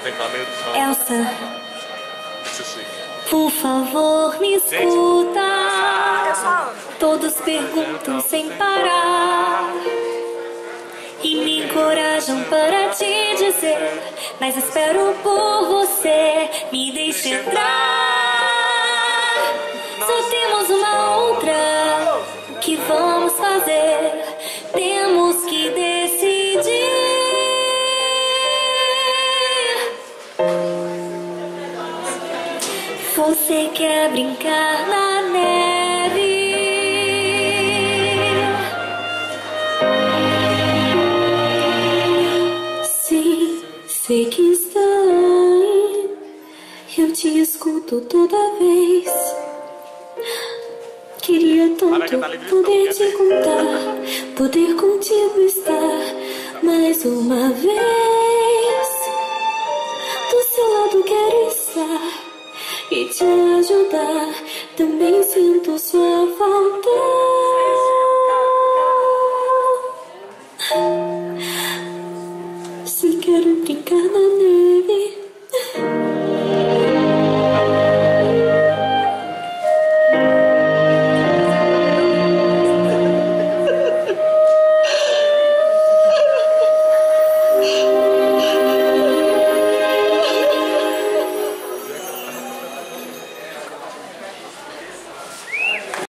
Elsa, por favor, me escuta. Todos perguntam sem parar e me encorajam para te dizer, mas espero por você. Me deixe entrar. Só temos uma outra. O que vamos fazer? Temos que decidir. Você quer brincar na neve? Sim, sei que está aí. Eu te escuto toda vez. Queria tanto poder te contar, poder contigo estar mais uma vez. Do seu lado quero estar e te ajudar. Também sinto sua falta. Se quero brincar na neve.